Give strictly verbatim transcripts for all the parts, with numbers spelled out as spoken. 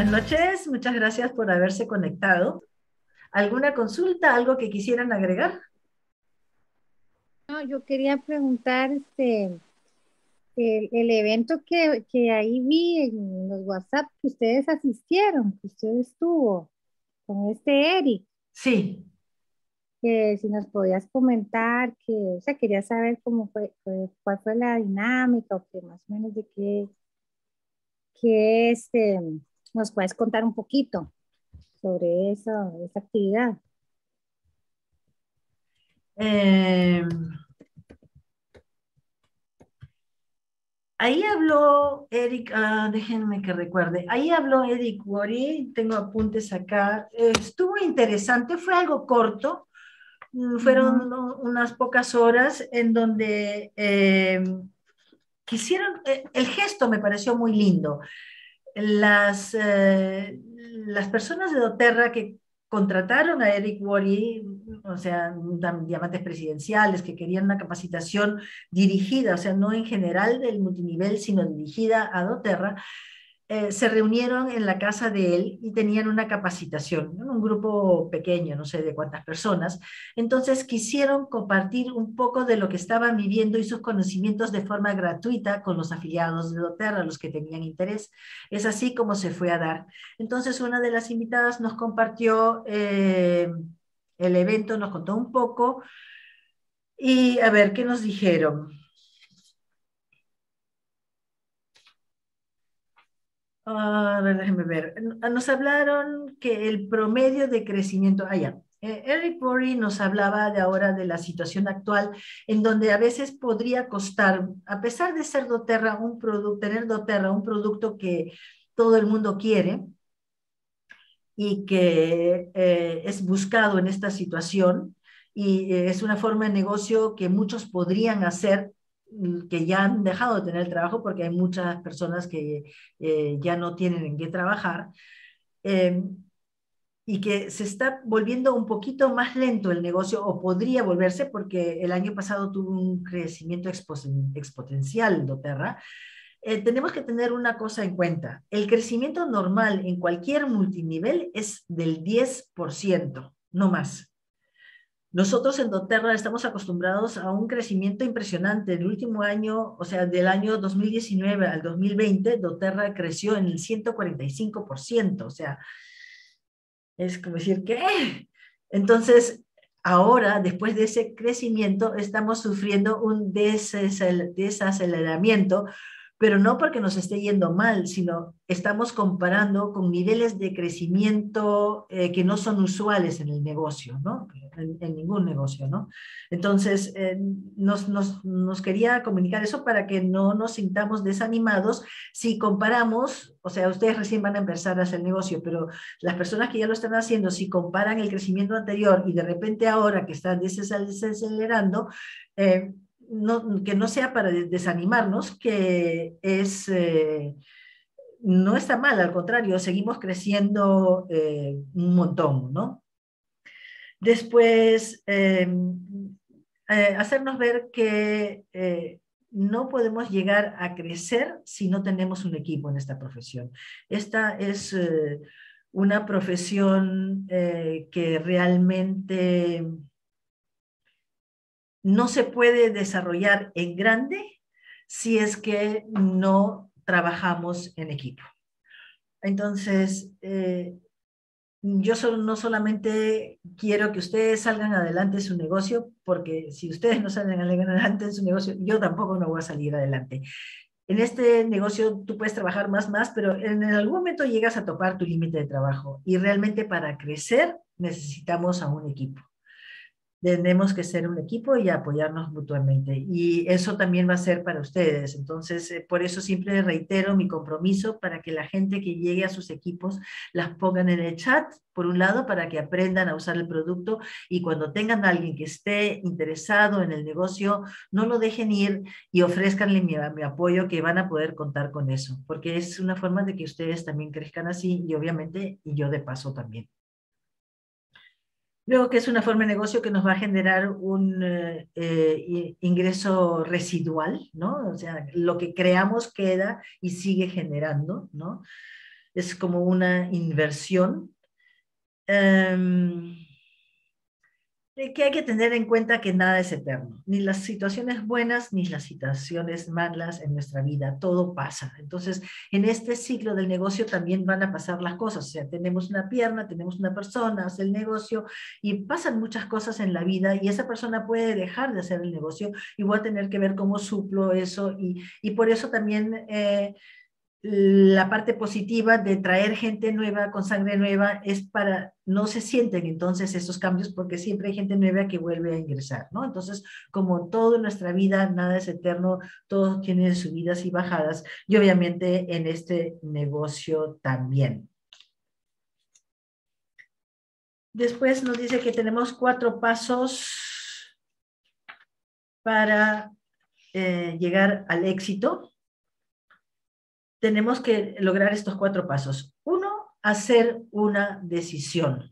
Buenas noches, muchas gracias por haberse conectado. ¿Alguna consulta, algo que quisieran agregar? No, yo quería preguntar, este, el, el evento que, que ahí vi en los WhatsApp que ustedes asistieron, que usted estuvo con este Eric, Sí. que si nos podías comentar, que, o sea, quería saber cómo fue, fue- cuál fue la dinámica o que más o menos de qué, qué este, nos puedes contar un poquito sobre esa, esa actividad. Eh, ahí habló Eric, ah, déjenme que recuerde, ahí habló Eric Worre, tengo apuntes acá. Eh, estuvo interesante, fue algo corto, mm, Ujú. fueron no, unas pocas horas en donde eh, quisieron, eh, el gesto me pareció muy lindo. Las, eh, las personas de doTERRA que contrataron a Eric Worre, o sea, diamantes presidenciales, que querían una capacitación dirigida, o sea, no en general del multinivel, sino dirigida a doTERRA, eh, se reunieron en la casa de él y tenían una capacitación, ¿no? Un grupo pequeño, no sé de cuántas personas. Entonces quisieron compartir un poco de lo que estaban viviendo y sus conocimientos de forma gratuita con los afiliados de doTERRA, los que tenían interés. Es así como se fue a dar. Entonces una de las invitadas nos compartió eh, el evento, nos contó un poco y a ver, ¿qué nos dijeron? A ver, déjenme ver. Nos hablaron que el promedio de crecimiento, ah, ya. Eh, Eric Worre nos hablaba de ahora de la situación actual, en donde a veces podría costar, a pesar de ser doTERRA un producto, tener doTERRA un producto que todo el mundo quiere y que eh, es buscado en esta situación, y eh, es una forma de negocio que muchos podrían hacer, mm, que ya han dejado de tener el trabajo porque hay muchas personas que eh, ya no tienen en qué trabajar, eh, y que se está volviendo un poquito más lento el negocio, o podría volverse, porque el año pasado tuvo un crecimiento exponencial doTERRA. Eh, tenemos que tener una cosa en cuenta. El crecimiento normal en cualquier multinivel es del diez por ciento, no más. Nosotros en doTERRA estamos acostumbrados a un crecimiento impresionante. El último año, o sea, del año dos mil diecinueve al dos mil veinte, doTERRA creció en el ciento cuarenta y cinco por ciento. O sea, es como decir, ¿qué? Entonces, ahora, después de ese crecimiento, estamos sufriendo un desaceleramiento, pero no porque nos esté yendo mal, sino estamos comparando con niveles de crecimiento eh, que no son usuales en el negocio, ¿no? En, en ningún negocio, ¿no? Entonces, eh, nos, nos, nos quería comunicar eso para que no nos sintamos desanimados si comparamos, o sea, ustedes recién van a empezar a hacer negocio, pero las personas que ya lo están haciendo, si comparan el crecimiento anterior y de repente ahora que están desacelerando, eh, no, que no sea para desanimarnos, que es, eh, no está mal, al contrario, seguimos creciendo eh, un montón, ¿no? Después, eh, eh, hacernos ver que eh, no podemos llegar a crecer si no tenemos un equipo en esta profesión. Esta es eh, una profesión eh, que realmente no se puede desarrollar en grande si es que no trabajamos en equipo. Entonces, eh, yo solo, no solamente quiero que ustedes salgan adelante en su negocio, porque si ustedes no salen adelante en su negocio, yo tampoco no voy a salir adelante. En este negocio tú puedes trabajar más, más, pero en algún momento llegas a topar tu límite de trabajo, y realmente para crecer necesitamos a un equipo. Tenemos que ser un equipo y apoyarnos mutuamente. Y eso también va a ser para ustedes. Entonces, eh, por eso siempre reitero mi compromiso para que la gente que llegue a sus equipos las pongan en el chat, por un lado, para que aprendan a usar el producto, y cuando tengan a alguien que esté interesado en el negocio, no lo dejen ir y ofrezcanle mi, mi apoyo, que van a poder contar con eso, porque es una forma de que ustedes también crezcan así, y obviamente, y yo de paso también. Creo que es una forma de negocio que nos va a generar un eh, eh, ingreso residual, ¿no? O sea, lo que creamos queda y sigue generando, ¿no? es como una inversión. Um, que hay que tener en cuenta que nada es eterno, ni las situaciones buenas ni las situaciones malas en nuestra vida, todo pasa. Entonces, en este ciclo del negocio también van a pasar las cosas, o sea, tenemos una pierna, tenemos una persona, hace el negocio y pasan muchas cosas en la vida y esa persona puede dejar de hacer el negocio y voy a tener que ver cómo suplo eso y, y por eso también... Eh, la parte positiva de traer gente nueva con sangre nueva es para, no se sienten entonces esos cambios porque siempre hay gente nueva que vuelve a ingresar, ¿no? Entonces, como todo en nuestra vida, nada es eterno, todo tiene subidas y bajadas y obviamente en este negocio también. Después nos dice que tenemos cuatro pasos para eh, llegar al éxito. Tenemos que lograr estos cuatro pasos. Uno, hacer una decisión.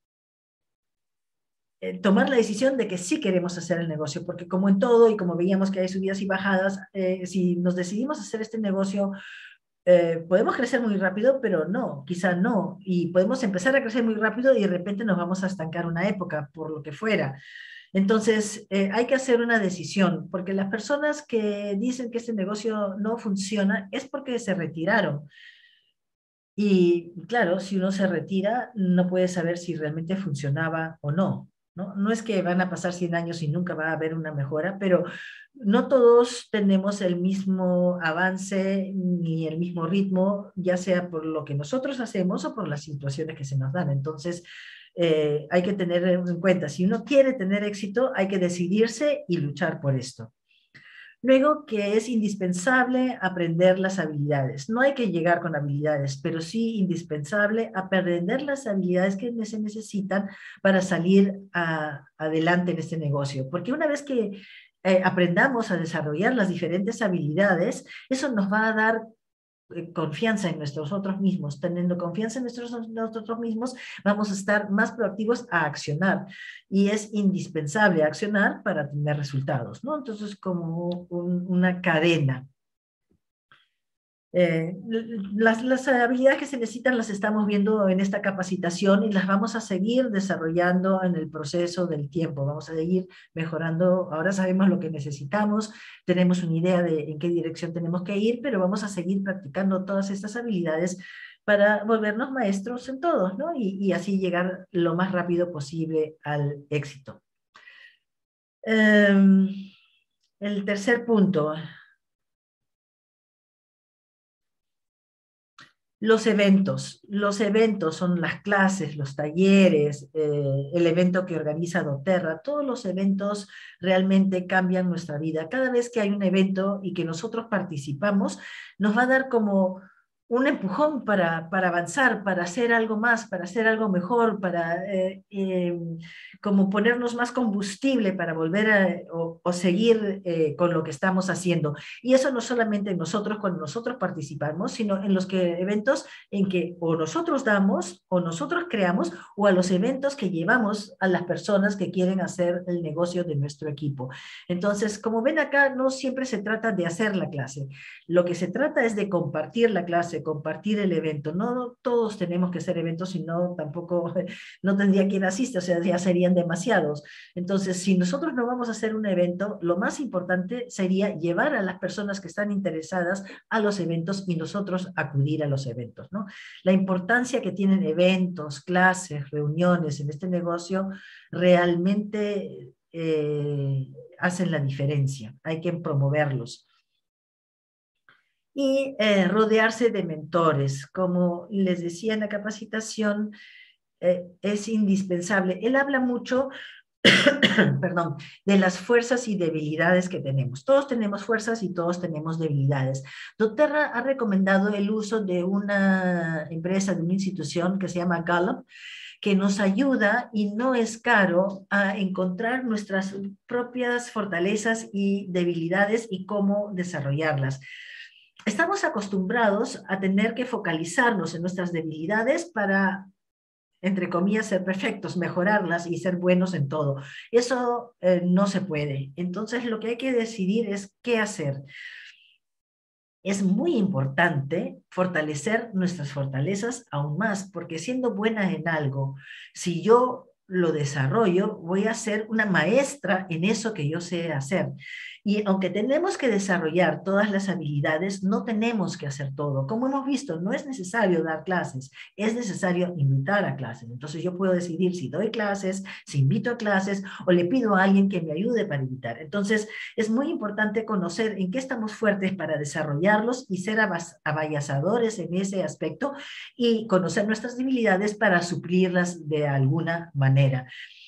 Eh, tomar la decisión de que sí queremos hacer el negocio, porque como en todo, y como veíamos que hay subidas y bajadas, eh, si nos decidimos hacer este negocio, eh, podemos crecer muy rápido, pero no, quizá no. Y podemos empezar a crecer muy rápido y de repente nos vamos a estancar una época, por lo que fuera. Entonces, eh, hay que hacer una decisión, porque las personas que dicen que este negocio no funciona es porque se retiraron. Y claro, si uno se retira, no puede saber si realmente funcionaba o no, ¿no? No es que van a pasar cien años y nunca va a haber una mejora, pero no todos tenemos el mismo avance ni el mismo ritmo, ya sea por lo que nosotros hacemos o por las situaciones que se nos dan. Entonces, Eh, hay que tener en cuenta, si uno quiere tener éxito, hay que decidirse y luchar por esto. Luego, que es indispensable aprender las habilidades. No hay que llegar con habilidades, pero sí indispensable aprender las habilidades que se necesitan para salir a, adelante en este negocio. Porque una vez que eh, aprendamos a desarrollar las diferentes habilidades, eso nos va a dar confianza en nosotros mismos. Teniendo confianza en nuestros, nosotros mismos, vamos a estar más proactivos a accionar. Y es indispensable accionar para tener resultados, ¿no? Entonces, como un, una cadena. Eh, las, las habilidades que se necesitan las estamos viendo en esta capacitación y las vamos a seguir desarrollando en el proceso del tiempo. Vamos a seguir mejorando. Ahora sabemos lo que necesitamos, tenemos una idea de en qué dirección tenemos que ir, pero vamos a seguir practicando todas estas habilidades para volvernos maestros en todos, ¿no? Y, y así llegar lo más rápido posible al éxito. Um, el tercer punto. Los eventos. Los eventos son las clases, los talleres, eh, el evento que organiza doTERRA. Todos los eventos realmente cambian nuestra vida. Cada vez que hay un evento y que nosotros participamos, nos va a dar como un empujón para, para avanzar, para hacer algo más, para hacer algo mejor, para eh, eh, como ponernos más combustible para volver a, o, o seguir eh, con lo que estamos haciendo. Y eso no solamente en nosotros, cuando nosotros participamos, sino en los que, eventos en que o nosotros damos, o nosotros creamos, o a los eventos que llevamos a las personas que quieren hacer el negocio de nuestro equipo. Entonces, como ven acá, no siempre se trata de hacer la clase. Lo que se trata es de compartir la clase, compartir el evento. No todos tenemos que hacer eventos, sino tampoco, no tendría quien asista, o sea, ya serían demasiados. Entonces, si nosotros no vamos a hacer un evento, lo más importante sería llevar a las personas que están interesadas a los eventos y nosotros acudir a los eventos, ¿no? La importancia que tienen eventos, clases, reuniones en este negocio realmente eh, hacen la diferencia. Hay que promoverlos. Y eh, rodearse de mentores. Como les decía en la capacitación, eh, es indispensable. Él habla mucho, perdón, de las fuerzas y debilidades que tenemos. Todos tenemos fuerzas y todos tenemos debilidades. doTERRA ha recomendado el uso de una empresa, de una institución que se llama Gallup, que nos ayuda y no es caro a encontrar nuestras propias fortalezas y debilidades y cómo desarrollarlas. Estamos acostumbrados a tener que focalizarnos en nuestras debilidades para, entre comillas, ser perfectos, mejorarlas y ser buenos en todo. Eso eh, no se puede. Entonces, lo que hay que decidir es qué hacer. es muy importante fortalecer nuestras fortalezas aún más, porque siendo buena en algo, si yo lo desarrollo, voy a ser una maestra en eso que yo sé hacer. Y aunque tenemos que desarrollar todas las habilidades, no tenemos que hacer todo. Como hemos visto, no es necesario dar clases, es necesario invitar a clases. Entonces yo puedo decidir si doy clases, si invito a clases o le pido a alguien que me ayude para invitar. Entonces es muy importante conocer en qué estamos fuertes para desarrollarlos y ser abayazadores en ese aspecto y conocer nuestras debilidades para suplirlas de alguna manera.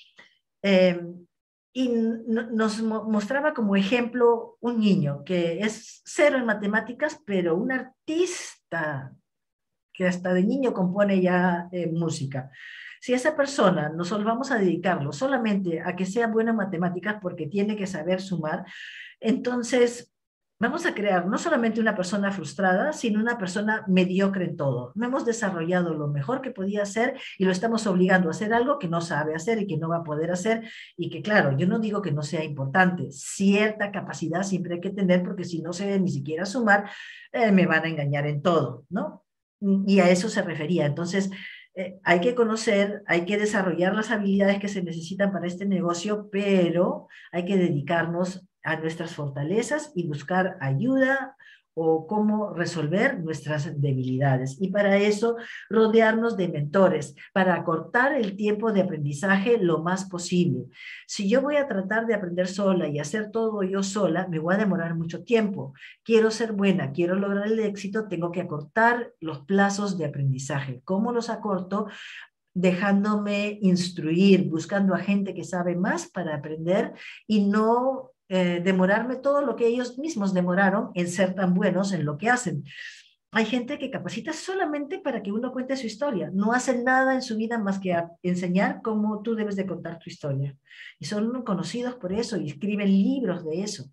Eh, y nos mostraba como ejemplo un niño que es cero en matemáticas, pero un artista que hasta de niño compone ya eh, música. Si esa persona nosotros vamos a dedicarlo solamente a que sea buena en matemáticas porque tiene que saber sumar, entonces vamos a crear no solamente una persona frustrada, sino una persona mediocre en todo. No hemos desarrollado lo mejor que podía hacer y lo estamos obligando a hacer algo que no sabe hacer y que no va a poder hacer y que, claro, yo no digo que no sea importante. Cierta capacidad siempre hay que tener porque si no se ve ni siquiera sumar, eh, me van a engañar en todo, ¿no? Y a eso se refería. Entonces, eh, hay que conocer, hay que desarrollar las habilidades que se necesitan para este negocio, pero hay que dedicarnos a nuestras fortalezas y buscar ayuda o cómo resolver nuestras debilidades. Y para eso, rodearnos de mentores, para acortar el tiempo de aprendizaje lo más posible. Si yo voy a tratar de aprender sola y hacer todo yo sola, me voy a demorar mucho tiempo. Quiero ser buena, quiero lograr el éxito, tengo que acortar los plazos de aprendizaje. ¿Cómo los acorto? Dejándome instruir, buscando a gente que sabe más para aprender y no eh, demorarme todo lo que ellos mismos demoraron en ser tan buenos en lo que hacen. Hay gente que capacita solamente para que uno cuente su historia. No hacen nada en su vida más que enseñar cómo tú debes de contar tu historia. Y son conocidos por eso y escriben libros de eso.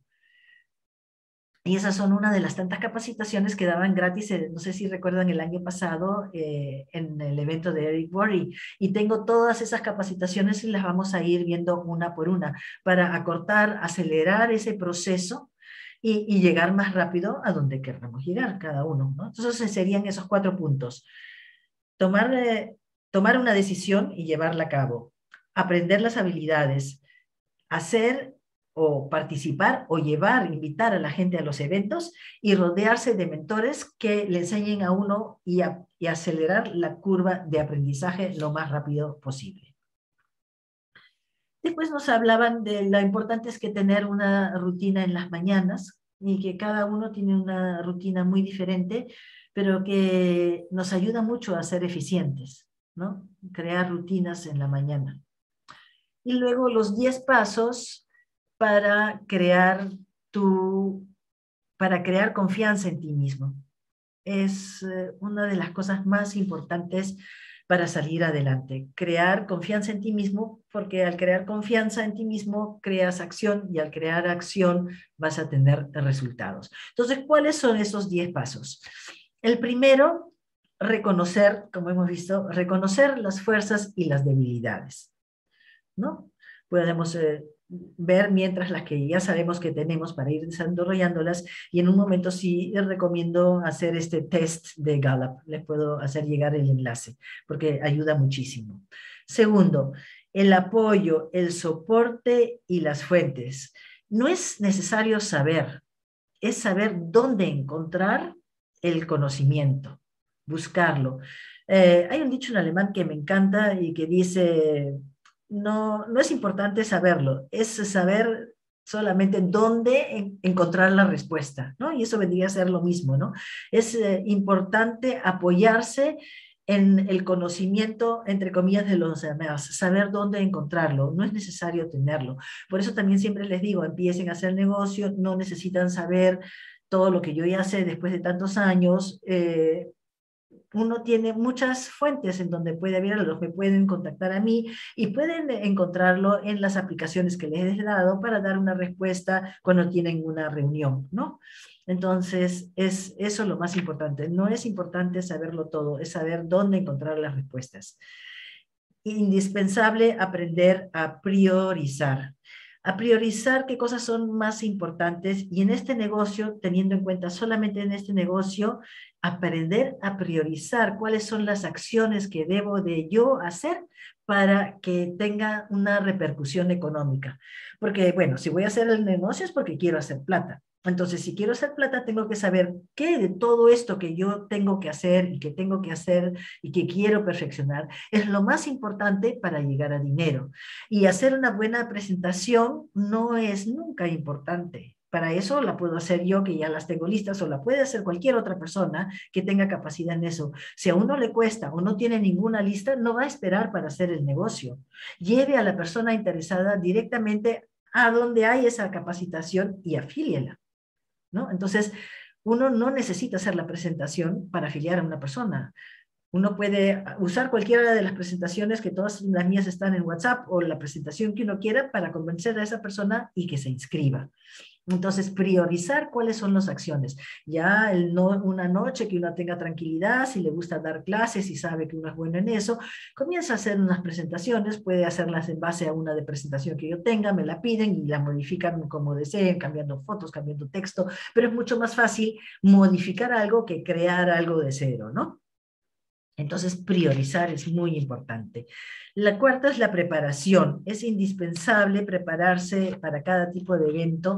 Y esas son una de las tantas capacitaciones que daban gratis, eh, no sé si recuerdan el año pasado, eh, en el evento de Eric Worre. Y tengo todas esas capacitaciones y las vamos a ir viendo una por una para acortar, acelerar ese proceso y, y llegar más rápido a donde queramos llegar cada uno, ¿no? Entonces serían esos cuatro puntos. Tomar, eh, tomar una decisión y llevarla a cabo. Aprender las habilidades. Hacer o participar o llevar, invitar a la gente a los eventos y rodearse de mentores que le enseñen a uno y, a, y acelerar la curva de aprendizaje lo más rápido posible. Después nos hablaban de lo importante es que tener una rutina en las mañanas y que cada uno tiene una rutina muy diferente, pero que nos ayuda mucho a ser eficientes, ¿no? Crear rutinas en la mañana. Y luego los diez pasos para crear tu, para crear confianza en ti mismo. Es eh, una de las cosas más importantes para salir adelante. Crear confianza en ti mismo, porque al crear confianza en ti mismo, creas acción y al crear acción vas a tener resultados. Entonces, ¿cuáles son esos diez pasos? El primero, reconocer, como hemos visto, reconocer las fuerzas y las debilidades, ¿no? Podemos eh, ver mientras las que ya sabemos que tenemos para ir desarrollándolas y en un momento sí recomiendo hacer este test de Gallup. Les puedo hacer llegar el enlace porque ayuda muchísimo. Segundo, el apoyo, el soporte y las fuentes. No es necesario saber, es saber dónde encontrar el conocimiento, buscarlo. Eh, hay un dicho en alemán que me encanta y que dice... No, no es importante saberlo, es saber solamente dónde en, encontrar la respuesta, ¿no? Y eso vendría a ser lo mismo, ¿no? Es eh, importante apoyarse en el conocimiento, entre comillas, de los demás, saber dónde encontrarlo, no es necesario tenerlo. Por eso también siempre les digo, empiecen a hacer negocio, no necesitan saber todo lo que yo ya sé después de tantos años, eh, uno tiene muchas fuentes en donde puede haber, los que pueden contactar a mí y pueden encontrarlo en las aplicaciones que les he dado para dar una respuesta cuando tienen una reunión, ¿no? Entonces, es eso lo más importante. No es importante saberlo todo, es saber dónde encontrar las respuestas. Indispensable aprender a priorizar. a priorizar qué cosas son más importantes y en este negocio, teniendo en cuenta solamente en este negocio, aprender a priorizar cuáles son las acciones que debo de yo hacer para que tenga una repercusión económica. Porque, bueno, si voy a hacer el negocio es porque quiero hacer plata. Entonces, si quiero hacer plata, tengo que saber qué de todo esto que yo tengo que hacer y que tengo que hacer y que quiero perfeccionar es lo más importante para llegar a dinero. Y hacer una buena presentación no es nunca importante. Para eso la puedo hacer yo, que ya las tengo listas, o la puede hacer cualquier otra persona que tenga capacidad en eso. Si a uno le cuesta o no tiene ninguna lista, no va a esperar para hacer el negocio. Lleve a la persona interesada directamente a donde hay esa capacitación y afíliela, ¿no? Entonces, uno no necesita hacer la presentación para afiliar a una persona. Uno puede usar cualquiera de las presentaciones, que todas las mías están en WhatsApp, o la presentación que uno quiera para convencer a esa persona y que se inscriba. Entonces, priorizar cuáles son las acciones. Ya el no, una noche que uno tenga tranquilidad, si le gusta dar clases y sabe que uno es bueno en eso, comienza a hacer unas presentaciones, puede hacerlas en base a una de presentación que yo tenga, me la piden y la modifican como deseen, cambiando fotos, cambiando texto, pero es mucho más fácil modificar algo que crear algo de cero, ¿no? Entonces, priorizar es muy importante. La cuarta es la preparación. Es indispensable prepararse para cada tipo de evento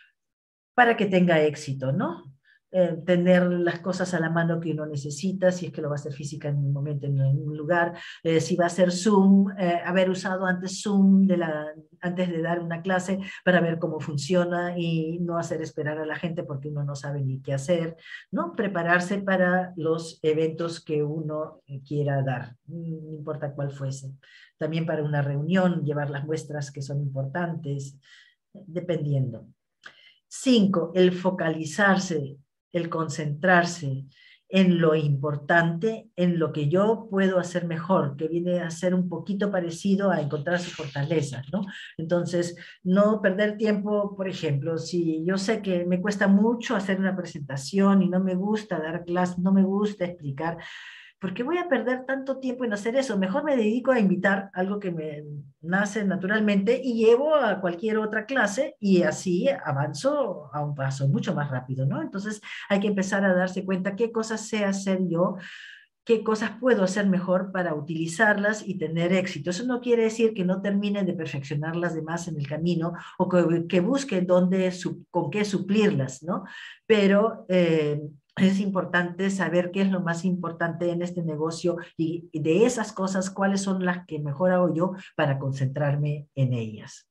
para que tenga éxito, ¿no? Eh, tener las cosas a la mano que uno necesita, si es que lo va a hacer física en un momento, en un lugar, eh, si va a ser Zoom, eh, haber usado antes Zoom de la, antes de dar una clase para ver cómo funciona y no hacer esperar a la gente porque uno no sabe ni qué hacer, ¿no? Prepararse para los eventos que uno quiera dar, no importa cuál fuese. También para una reunión, llevar las muestras que son importantes, dependiendo. Cinco, el focalizarse, el concentrarse en lo importante, en lo que yo puedo hacer mejor, que viene a ser un poquito parecido a encontrar sus fortalezas, ¿no? Entonces, no perder tiempo, por ejemplo, si yo sé que me cuesta mucho hacer una presentación y no me gusta dar clases, no me gusta explicar, ¿por qué voy a perder tanto tiempo en hacer eso? Mejor me dedico a invitar algo que me nace naturalmente y llevo a cualquier otra clase y así avanzo a un paso mucho más rápido, ¿no? Entonces hay que empezar a darse cuenta qué cosas sé hacer yo, qué cosas puedo hacer mejor para utilizarlas y tener éxito. Eso no quiere decir que no termine de perfeccionar las demás en el camino o que, que busque dónde, con qué suplirlas, ¿no? Pero eh, es importante saber qué es lo más importante en este negocio y de esas cosas, cuáles son las que mejor hago yo para concentrarme en ellas.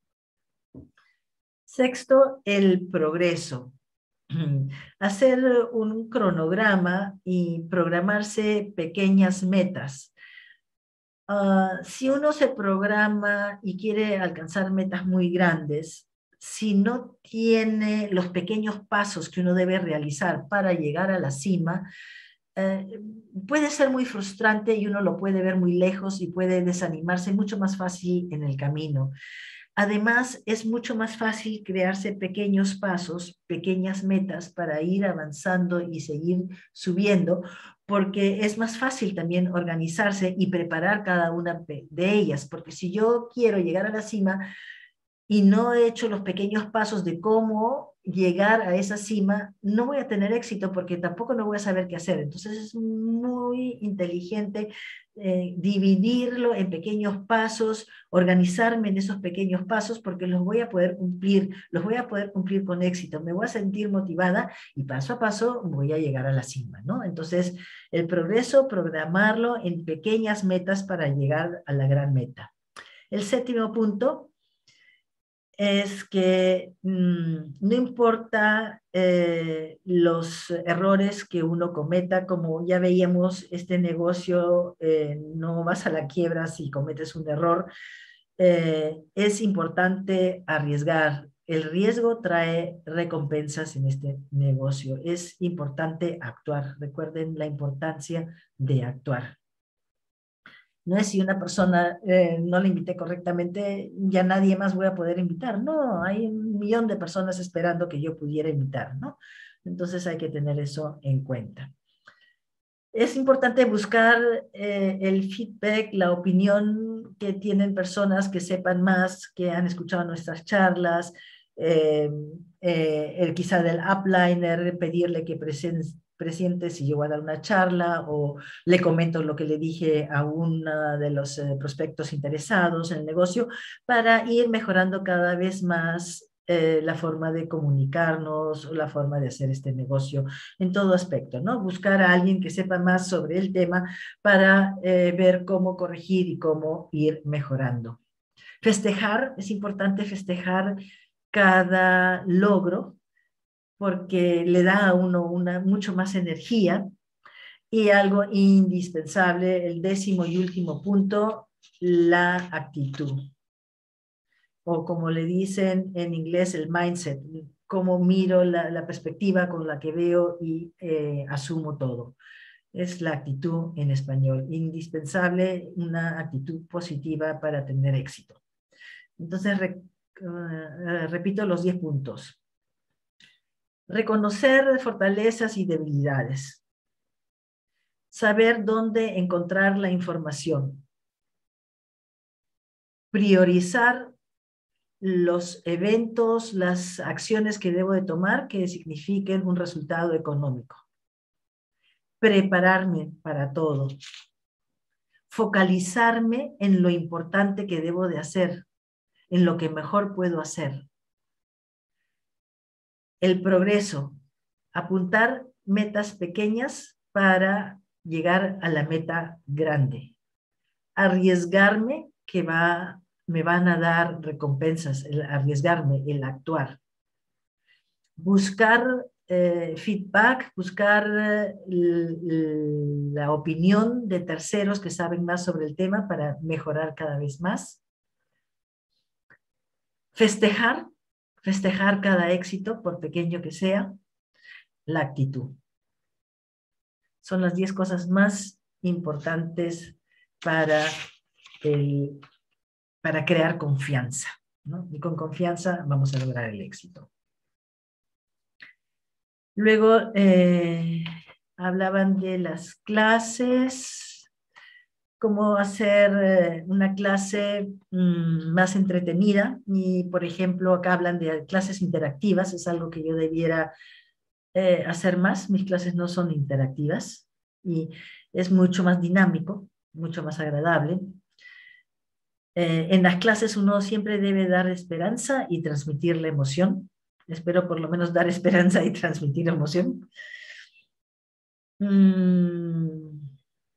Sexto, el progreso. Hacer un cronograma y programarse pequeñas metas. Uh, si uno se programa y quiere alcanzar metas muy grandes, si no tiene los pequeños pasos que uno debe realizar para llegar a la cima, eh, puede ser muy frustrante y uno lo puede ver muy lejos y puede desanimarse mucho más fácil en el camino. Además, es mucho más fácil crearse pequeños pasos, pequeñas metas para ir avanzando y seguir subiendo, porque es más fácil también organizarse y preparar cada una de ellas, porque si yo quiero llegar a la cima y no he hecho los pequeños pasos de cómo llegar a esa cima, no voy a tener éxito porque tampoco no voy a saber qué hacer. Entonces es muy inteligente eh, dividirlo en pequeños pasos, organizarme en esos pequeños pasos porque los voy a poder cumplir, los voy a poder cumplir con éxito, me voy a sentir motivada y paso a paso voy a llegar a la cima, ¿no? Entonces el progreso, programarlo en pequeñas metas para llegar a la gran meta. El séptimo punto es que mmm, no importa eh, los errores que uno cometa, como ya veíamos, este negocio eh, no vas a la quiebra si cometes un error, eh, es importante arriesgar. El riesgo trae recompensas en este negocio. Es importante actuar. Recuerden la importancia de actuar. No es si una persona eh, no la invité correctamente, ya nadie más voy a poder invitar. No, hay un millón de personas esperando que yo pudiera invitar, ¿no? Entonces hay que tener eso en cuenta. Es importante buscar eh, el feedback, la opinión que tienen personas que sepan más, que han escuchado nuestras charlas, eh, eh, el quizá del upliner, pedirle que presen presente si yo voy a dar una charla o le comento lo que le dije a uno de los eh, prospectos interesados en el negocio para ir mejorando cada vez más eh, la forma de comunicarnos o la forma de hacer este negocio en todo aspecto, ¿no? Buscar a alguien que sepa más sobre el tema para eh, ver cómo corregir y cómo ir mejorando. Festejar, es importante festejar cada logro porque le da a uno una, mucho más energía. Y algo indispensable, el décimo y último punto, la actitud. O como le dicen en inglés, el mindset, cómo miro la, la perspectiva con la que veo y eh, asumo todo. Es la actitud en español. Indispensable una actitud positiva para tener éxito. Entonces, re, uh, repito los diez puntos. Reconocer fortalezas y debilidades. Saber dónde encontrar la información. Priorizar los eventos, las acciones que debo de tomar que signifiquen un resultado económico. Prepararme para todo. Focalizarme en lo importante que debo de hacer, en lo que mejor puedo hacer. El progreso. Apuntar metas pequeñas para llegar a la meta grande. Arriesgarme que va, me van a dar recompensas, el arriesgarme, el actuar. Buscar eh, feedback, buscar eh, la opinión de terceros que saben más sobre el tema para mejorar cada vez más. Festejar, festejar cada éxito, por pequeño que sea. La actitud. Son las diez cosas más importantes para, el, para crear confianza, ¿no? Y con confianza vamos a lograr el éxito. Luego eh, hablaban de las clases, cómo hacer eh, una clase mmm, más entretenida. Y, por ejemplo, acá hablan de clases interactivas, es algo que yo debiera Eh, hacer más. Mis clases no son interactivas y es mucho más dinámico, mucho más agradable. Eh, en las clases uno siempre debe dar esperanza y transmitir la emoción. Espero por lo menos dar esperanza y transmitir emoción. Mm.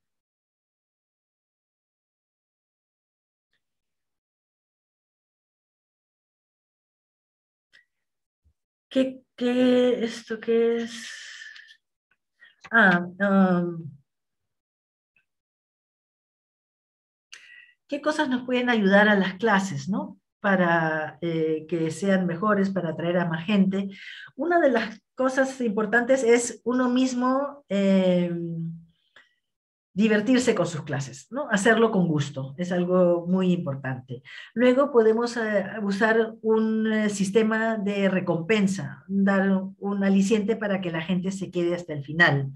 ¿Qué, qué, esto qué es? Ah, um, ¿qué cosas nos pueden ayudar a las clases, ¿no? Para eh, que sean mejores, para atraer a más gente? Una de las cosas importantes es uno mismo eh, divertirse con sus clases, ¿no? Hacerlo con gusto, es algo muy importante. Luego podemos eh, usar un eh, sistema de recompensa, dar un aliciente para que la gente se quede hasta el final.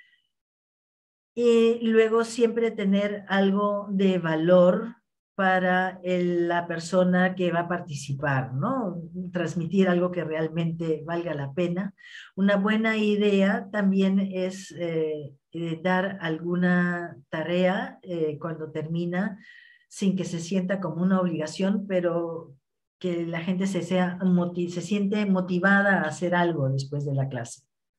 Y luego siempre tener algo de valor para el, la persona que va a participar, ¿no? Transmitir algo que realmente valga la pena. Una buena idea también es eh, eh, dar alguna tarea eh, cuando termina, sin que se sienta como una obligación, pero que la gente se, sea, se siente motivada a hacer algo después de la clase.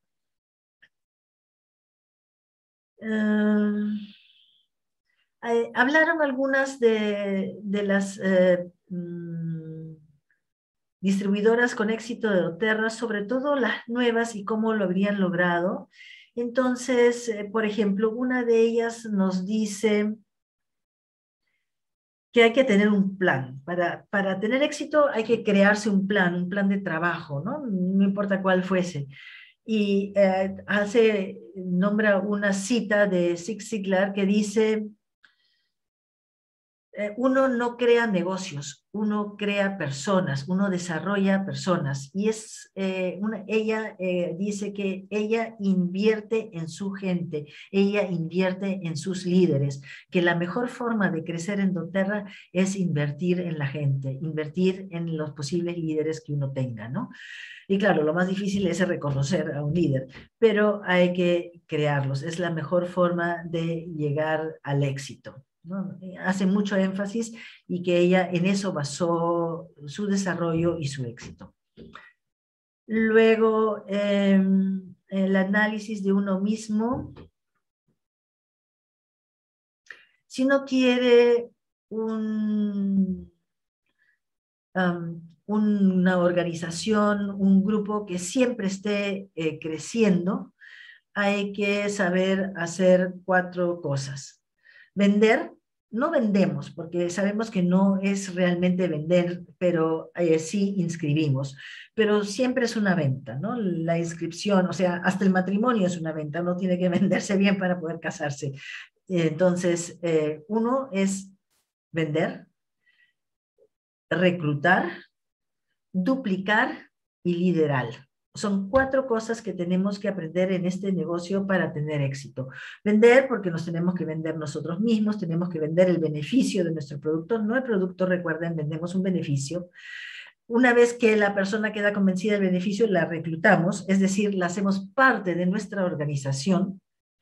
Uh, eh, hablaron algunas de, de las eh, mmm, distribuidoras con éxito de doTERRA, sobre todo las nuevas y cómo lo habrían logrado. Entonces, eh, por ejemplo, una de ellas nos dice que hay que tener un plan. Para, para tener éxito hay que crearse un plan, un plan de trabajo, ¿no? No importa cuál fuese. Y eh, hace, nombra una cita de Zig Ziglar que dice, eh, uno no crea negocios, uno crea personas, uno desarrolla personas. Y es, eh, una, ella eh, dice que ella invierte en su gente, ella invierte en sus líderes, que la mejor forma de crecer en doTERRA es invertir en la gente, invertir en los posibles líderes que uno tenga, ¿no? Y claro, lo más difícil es reconocer a un líder, pero hay que crearlos. Es la mejor forma de llegar al éxito, ¿no? Hace mucho énfasis y que ella en eso basó su desarrollo y su éxito. Luego, eh, el análisis de uno mismo. Si uno quiere un, um, una organización, un grupo que siempre esté eh, creciendo, hay que saber hacer cuatro cosas. Vender, no vendemos, porque sabemos que no es realmente vender, pero eh, sí inscribimos. Pero siempre es una venta, ¿no? La inscripción, o sea, hasta el matrimonio es una venta, uno tiene que venderse bien para poder casarse. Entonces, eh, uno es vender, reclutar, duplicar y liderar. Son cuatro cosas que tenemos que aprender en este negocio para tener éxito. Vender, porque nos tenemos que vender nosotros mismos, tenemos que vender el beneficio de nuestro producto, no el producto, recuerden, vendemos un beneficio. Una vez que la persona queda convencida del beneficio, la reclutamos, es decir, la hacemos parte de nuestra organización.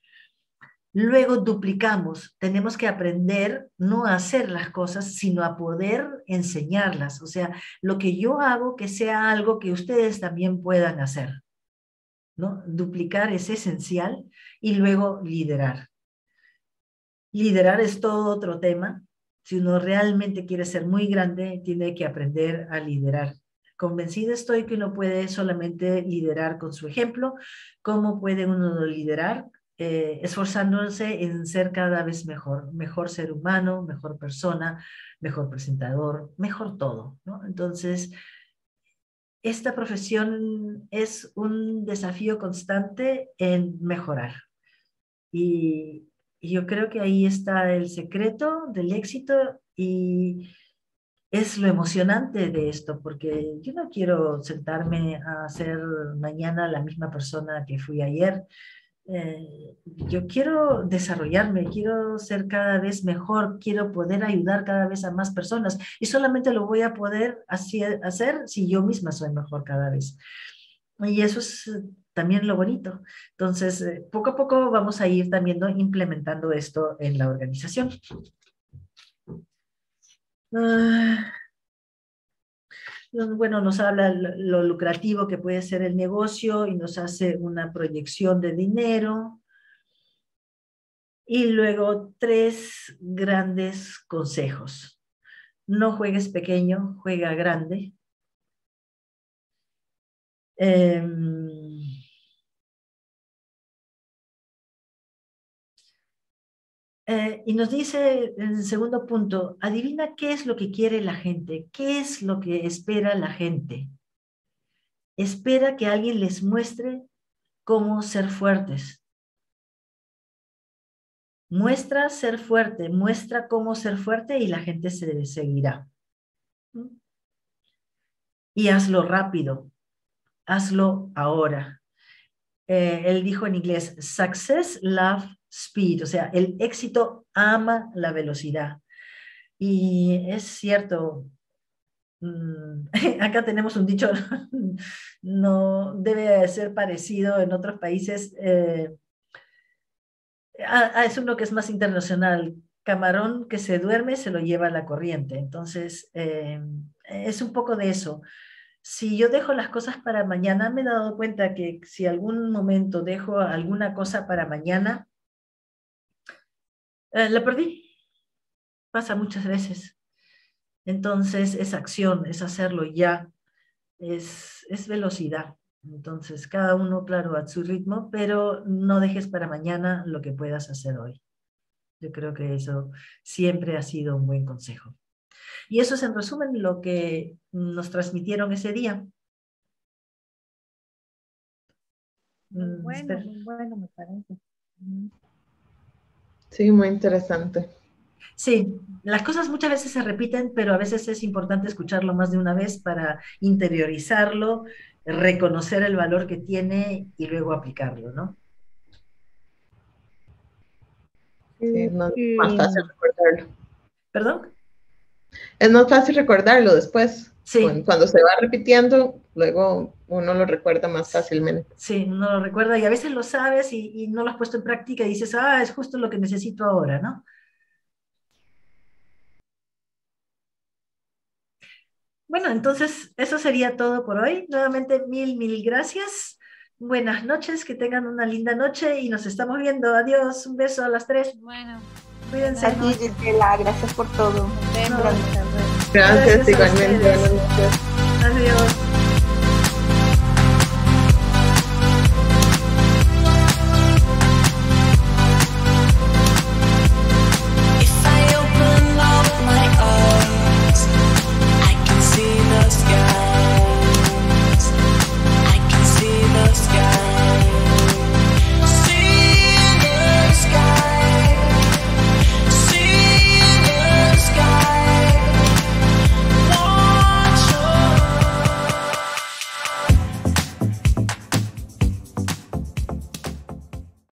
Luego duplicamos, tenemos que aprender no a hacer las cosas, sino a poder enseñarlas. O sea, lo que yo hago que sea algo que ustedes también puedan hacer, ¿no? Duplicar es esencial y luego liderar. Liderar es todo otro tema. Si uno realmente quiere ser muy grande, tiene que aprender a liderar. Convencida estoy que uno puede solamente liderar con su ejemplo. ¿Cómo puede uno liderar? Eh, esforzándose en ser cada vez mejor, mejor ser humano, mejor persona, mejor presentador, mejor todo, ¿no? Entonces, esta profesión es un desafío constante en mejorar. Y, y yo creo que ahí está el secreto del éxito y es lo emocionante de esto, porque yo no quiero sentarme a ser mañana la misma persona que fui ayer. Eh, yo quiero desarrollarme, quiero ser cada vez mejor, quiero poder ayudar cada vez a más personas y solamente lo voy a poder hacer, hacer si yo misma soy mejor cada vez. Y eso es eh, también lo bonito. Entonces, eh, poco a poco vamos a ir también, ¿no?, implementando esto en la organización. Ah, bueno, nos habla lo, lo lucrativo que puede ser el negocio y nos hace una proyección de dinero. Y luego tres grandes consejos. No juegues pequeño, juega grande. Eh, eh, y nos dice en el segundo punto, adivina qué es lo que quiere la gente, qué es lo que espera la gente. Espera que alguien les muestre cómo ser fuertes. Muestra ser fuerte, muestra cómo ser fuerte y la gente se seguirá. Y hazlo rápido, hazlo ahora. Eh, él dijo en inglés, success, love, speed, o sea, el éxito ama la velocidad. Y es cierto, mmm, acá tenemos un dicho, no debe ser parecido en otros países, eh, ah, es uno que es más internacional, camarón que se duerme se lo lleva la corriente, entonces eh, es un poco de eso. Si yo dejo las cosas para mañana, me he dado cuenta que si algún momento dejo alguna cosa para mañana, eh, la perdí. Pasa muchas veces. Entonces es acción, es hacerlo ya, es, es velocidad. Entonces cada uno, claro, a su ritmo, pero no dejes para mañana lo que puedas hacer hoy. Yo creo que eso siempre ha sido un buen consejo. Y eso es en resumen lo que nos transmitieron ese día. Muy bueno, muy bueno, me parece. Sí, muy interesante. Sí, las cosas muchas veces se repiten, pero a veces es importante escucharlo más de una vez para interiorizarlo, reconocer el valor que tiene y luego aplicarlo, ¿no? Sí, Y, no es más y, fácil recordarlo. ¿Perdón? Es más fácil recordarlo después. Sí, Cuando, cuando se va repitiendo, luego uno lo recuerda más fácilmente. sí, no lo recuerda y a veces lo sabes y, y no lo has puesto en práctica y dices, ah, es justo lo que necesito ahora, ¿no? Bueno, entonces eso sería todo por hoy. Nuevamente, mil, mil gracias. Buenas noches, que tengan una linda noche y nos estamos viendo. Adiós, un beso a las tres. bueno, Cuídense. A ti, Gisela, gracias por todo. nos vemos. No. Hasta luego. Gracias, Gracias a igualmente. ustedes. Buenas noches. Adiós.